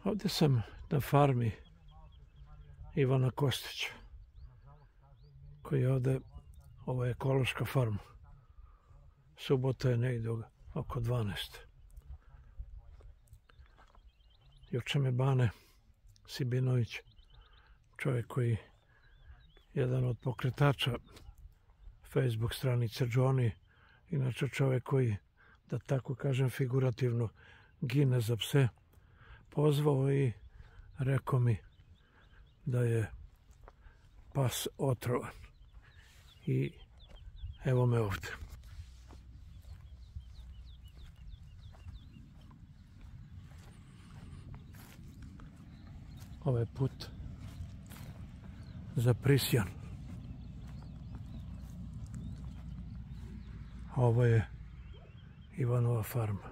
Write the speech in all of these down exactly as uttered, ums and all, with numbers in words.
Ovdje sam na farmi Ivana Kostića, koji je ovdje, ovo je ekološka farma. Subota je negdje oko dvanaest. Juče me Bane Sibinović, čovjek koji je jedan od pokretača Facebook stranice Johnny, inače čovjek koji, da tako kažem figurativno, gine za pse, pozvao i rekao mi da je pas otrovan. I evo me ovdje. Ovaj put za Prisjan. Ovo je Ivanova farma.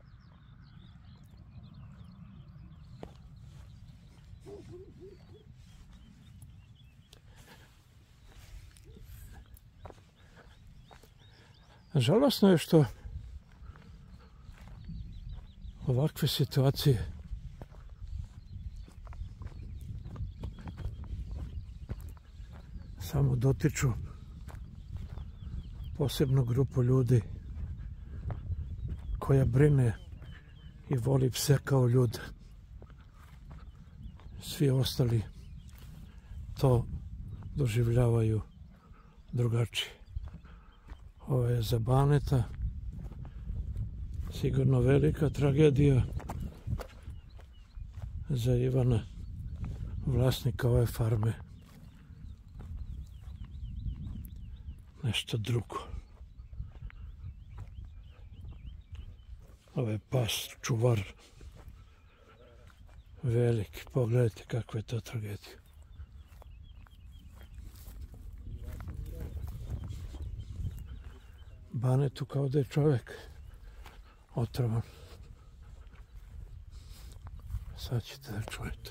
Žalosno je što ovakve situacije samo dotiču posebnu grupu ljudi koja brine i voli pse kao ljude. Svi ostali to doživljavaju drugačije. Ovo je za Baneta sigurno velika tragedija, za Ivana, vlasnika ove farme, nešto drugo. Ovo je pas, čuvar, veliki, pogledajte kakva je to tragedija. Banetu kao da je čovjek otrovan. Sad ćete da čujete.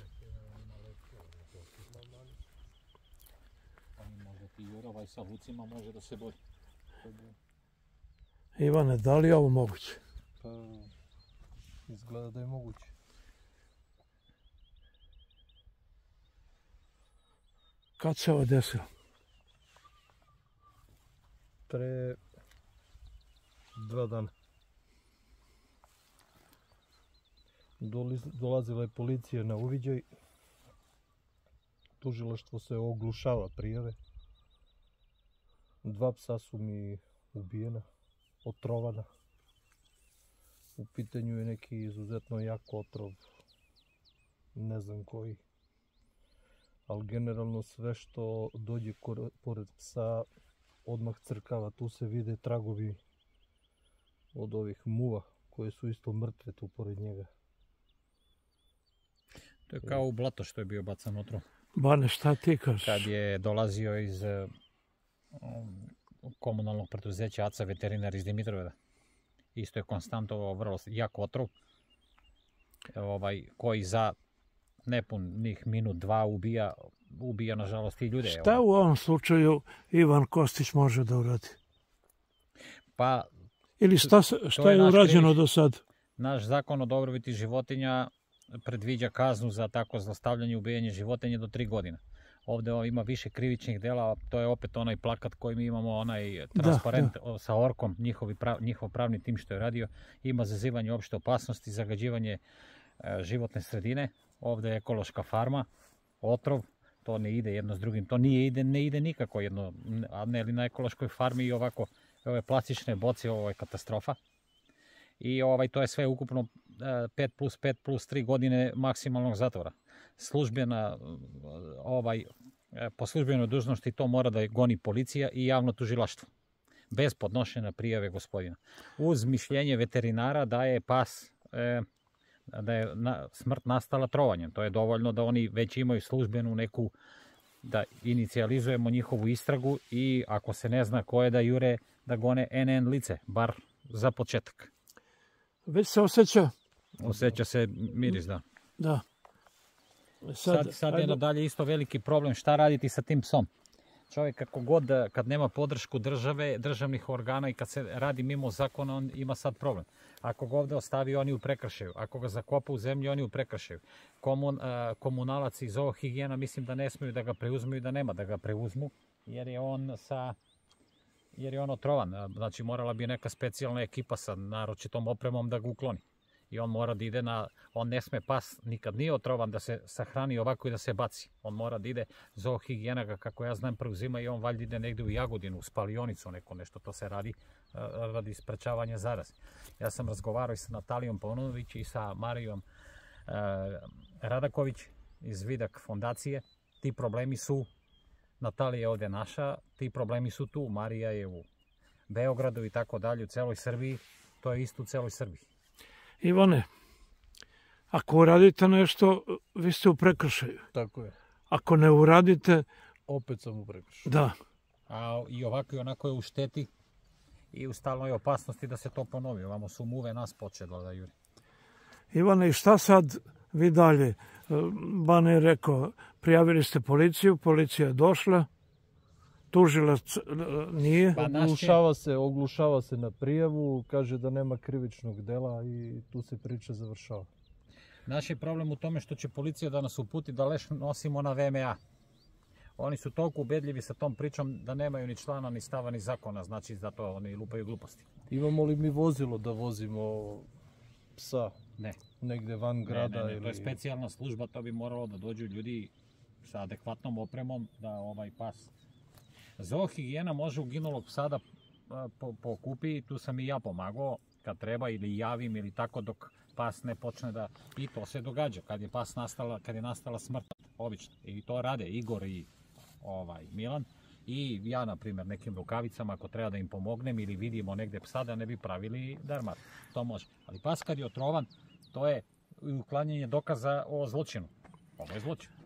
Ovaj sa vucima može da se bori. Ivane, da li je ovo moguće? Pa, izgleda da je moguće. Kad se ovo desilo? Pre dva dana. Dolazila je policija na uviđaj. Tužilaštvo se oglušava prijave. Dva psa su mi ubijena, otrovana. U pitanju je neki izuzetno jak otrov, ne znam koji. Ali generalno sve što dođe pored psa odmah crkava. Tu se vide tragovi od ovih muva koje su isto mrtve tu pored njega. To je kao u blato što je bio bacan otrov. Bane, šta ti kažeš? Kad je dolazio iz komunalnog preduzeća A C A veterinar iz Dimitrovgrada. Isto je konstantovao vrlo jak otrov, ovaj, koji za nepunih minut, dva ubija, ubija nažalost i ljude. Šta u ovom slučaju Ivan Kostić može da uradi? Pa, ili šta, šta je, je urađeno križ, do sad? Naš zakon o dobrobiti životinja predviđa kaznu za tako zlostavljanje i ubijanje životinja do tri godine. Ovdje ima više krivičnih dela, to je opet onaj plakat koji mi imamo, onaj transparent da, da. sa orkom, njihovi prav, njihov pravni tim što je radio, ima zazivanje opšte opasnosti, zagađivanje e, životne sredine, ovdje je ekološka farma, otrov, to ne ide jedno s drugim, to nije ide, ne ide nikako jedno, a ne li na ekološkoj farmi i ovako, ove plastične boce, ovo je katastrofa. I ovaj, to je sve ukupno pet plus pet plus tri godine maksimalnog zatvora. Službena, ovaj, po službenoj dužnosti to mora da goni policija i javno tužilaštvo. Bez podnošenja prijave gospodina. Uz mišljenje veterinara da je pas, e, da je na, smrt nastala trovanjem. To je dovoljno da oni već imaju službenu neku, da inicijalizujemo njihovu istragu i ako se ne zna ko je da jure, da gone en en lice, bar za početak. Već se osjeća? Osjeća se miris, da. Da. Sad, sad, sad je nadalje isto veliki problem šta raditi sa tim psom. Čovjek kako god, kad nema podršku države, državnih organa i kad se radi mimo zakona, on ima sad problem. Ako ga ovdje ostavi, oni u prekršaju. Ako ga zakopa u zemlji, oni u prekršaju. Komun, komunalac i zoohigijena mislim da ne smiju da ga preuzmu i da nema da ga preuzmu, jer je on sa... jer je on otrovan. Znači morala bi neka specijalna ekipa sa naročitom opremom da ga ukloni. I on mora da ide na, on ne sme pas, nikad nije otrovan da se sahrani ovako i da se baci. On mora da ide, zoohigijena ga, kako ja znam, preuzima i on valjda ide negdje u Jagodinu, u spalionicu, neko nešto, to se radi radi sprečavanja zaraze. Ja sam razgovarao i sa Natalijom Paunović i sa Marijom e, Radaković iz Vidak fondacije. Ti problemi su, Natalija je ovdje naša, ti problemi su tu, Marija je u Beogradu i tako dalje, u celoj Srbiji, to je isto u celoj Srbiji. Ivane, ako uradite nešto, vi ste u prekršaju. Tako je. Ako ne uradite... Opet sam u prekršaju. Da. A i ovako i onako je u šteti i u stalnoj opasnosti da se to ponovi. Ovamo su muve nas počelo da juri. Ivane, i šta sad vi dalje? Bane je rekao, prijavili ste policiju, policija je došla, tužilac nije. Pa naš Oglušava se, oglušava se na prijavu, kaže da nema krivičnog dela i tu se priča završava. Naš je problem u tome što će policija da nas uputi da leš nosimo na V M A. Oni su toliko ubedljivi sa tom pričom da nemaju ni člana, ni stava, ni zakona, znači da to oni lupaju gluposti. Imamo li mi vozilo da vozimo psa? Ne. Negde van grada? Ne, ne, ne, ili... to je specijalna služba, to bi moralo da dođu ljudi sa adekvatnom opremom da ovaj pas... Zoohigijena može uginulog psa da pokupi, tu sam i ja pomagao kad treba ili javim ili tako dok pas ne počne da... I to se događa kad je pas nastala, kad je nastala smrt, obično. I to rade Igor i ovaj, Milan. I ja, na primjer, nekim rukavicama, ako treba da im pomognem ili vidimo negde psa da ne bi pravili darmat. To može. Ali pas kad je otrovan, to je uklanjanje dokaza o zločinu. Ovo je zločin.